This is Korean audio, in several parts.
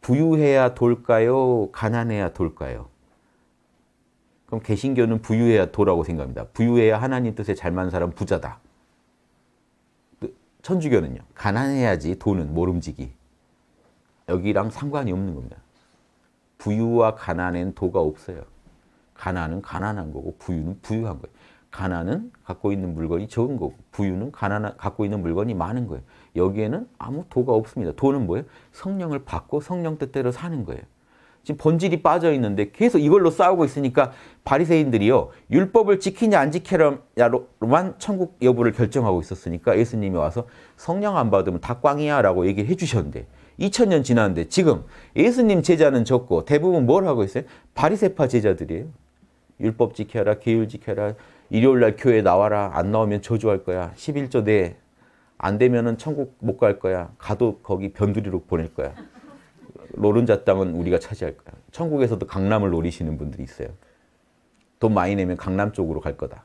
부유해야 돌까요? 가난해야 돌까요? 그럼 개신교는 부유해야 도라고 생각합니다. 부유해야 하나님 뜻에 잘 맞는 사람 부자다. 천주교는요. 가난해야지 도는 모름지기. 여기랑 상관이 없는 겁니다. 부유와 가난엔 도가 없어요. 가난은 가난한 거고 부유는 부유한 거예요. 가난은 갖고 있는 물건이 적은 거고 부유는 갖고 있는 물건이 많은 거예요. 여기에는 아무 도가 없습니다. 도는 뭐예요? 성령을 받고 성령 뜻대로 사는 거예요. 지금 본질이 빠져 있는데 계속 이걸로 싸우고 있으니까 바리새인들이요. 율법을 지키냐 안 지키냐로만 천국 여부를 결정하고 있었으니까 예수님이 와서 성령 안 받으면 다 꽝이야 라고 얘기를 해주셨는데 2000년 지났는데 지금 예수님 제자는 적고 대부분 뭘 하고 있어요? 바리새파 제자들이에요. 율법 지켜라, 계율 지켜라, 일요일날 교회 나와라, 안 나오면 저주할 거야, 11조 내, 안 되면은 천국 못 갈 거야, 가도 거기 변두리로 보낼 거야. 노른자 땅은 우리가 차지할 거야. 천국에서도 강남을 노리시는 분들이 있어요. 돈 많이 내면 강남 쪽으로 갈 거다.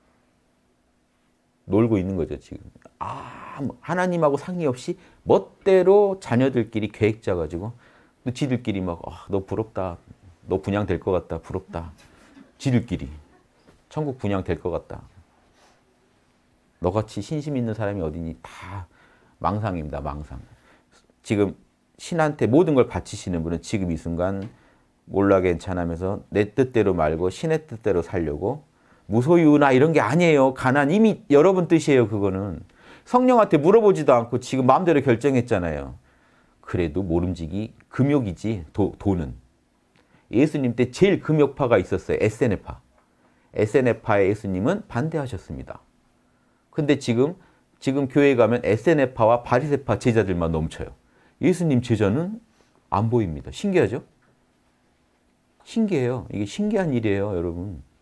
놀고 있는 거죠, 지금. 하나님하고 상의 없이 멋대로 자녀들끼리 계획 짜가지고 지들끼리 막 너 부럽다. 너 분양될 것 같다. 부럽다. 지들끼리. 천국 분양될 것 같다. 너같이 신심 있는 사람이 어디니? 다 망상입니다. 망상. 지금 신한테 모든 걸 바치시는 분은 지금 이 순간 몰라 괜찮으면서 내 뜻대로 말고 신의 뜻대로 살려고 무소유나 이런 게 아니에요. 가난 이미 여러분 뜻이에요. 그거는. 성령한테 물어보지도 않고 지금 마음대로 결정했잖아요. 그래도 모름지기 금욕이지 도는. 예수님 때 제일 금욕파가 있었어요. 에세네파. 에세네파의 예수님은 반대하셨습니다. 근데 지금 교회에 가면 에세네파와 바리새파 제자들만 넘쳐요. 예수님 제자는 안 보입니다. 신기하죠? 신기해요. 이게 신기한 일이에요, 여러분.